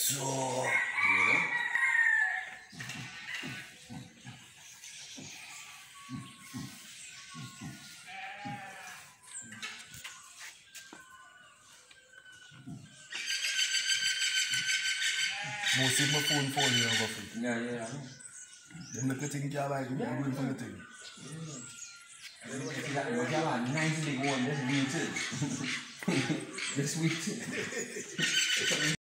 So, you know. Most of my phone for you over for. Yeah. Them look at thing you like, you going for the thing. Yeah. Nice big one, that's me too. That's sweet too.